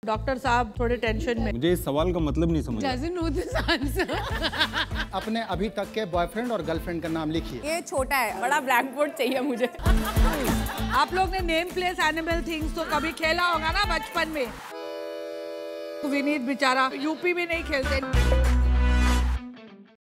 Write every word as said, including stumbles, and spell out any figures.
Doctor साहब थोड़े tension में। मुझे इस सवाल का मतलब नहीं समझ। Doesn't know this answer. अपने अभी तक के बॉयफ्रेंड और गर्लफ्रेंड का नाम लिखिए। ये छोटा है, बड़ा ब्लैक बोर्ड चाहिए मुझे। आप लोग ने नेम प्लेस एनिमल थिंग्स तो कभी खेला होगा ना बचपन में। विनीत बेचारा यूपी में नहीं खेलते।